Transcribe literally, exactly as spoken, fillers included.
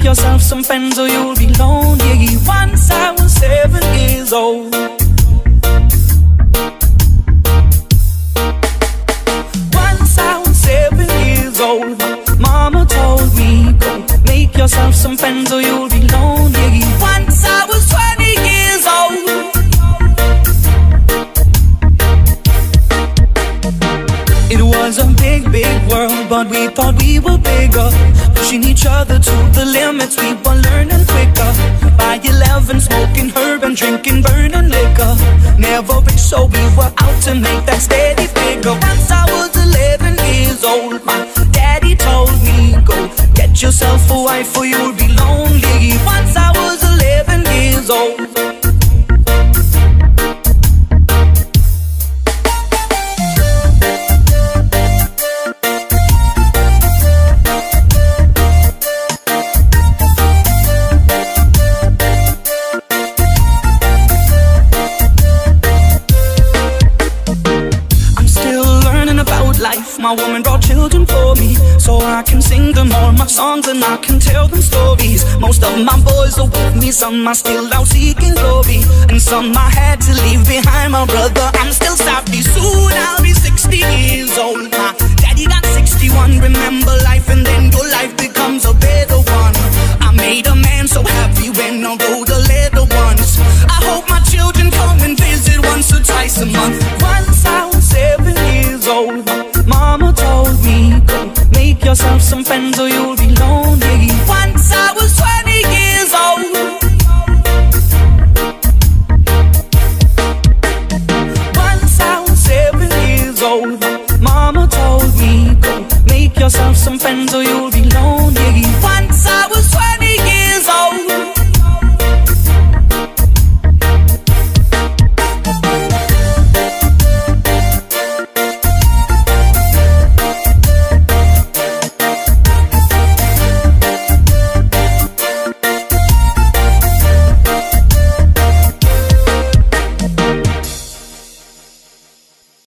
yourself some friends or you'll be lonely. Once I was seven years old. Once I was seven years old. Mama told me, go make yourself some friends or you'll be lonely. Once I was twenty years old. It was a big, big world, but we thought we were bigger. Pushing each other to the limits, we were learning quicker. By eleven, smoking herb and drinking burning liquor. Never rich, so we were out to make that steady figure. Once I was eleven years old, my daddy told me, go get yourself a wife or you'll be lonely. Once I was eleven years old. My woman brought children for me, so I can sing them all my songs and I can tell them stories. Most of my boys are with me, some are still out seeking glory, and some I had to leave behind. My brother, I'm still savvy, soon I'll be sixty years old. My daddy got sixty-one, remember life and then your life becomes a better one. I made a man so happy when I wrote a letter once. I hope my children come and visit once or twice a month. Once I was seven years old. Mama told me, go make yourself some friends or you'll be lonely. Once I was twenty years old. Once I was seven years old. Mama told me, go make yourself some friends or you'll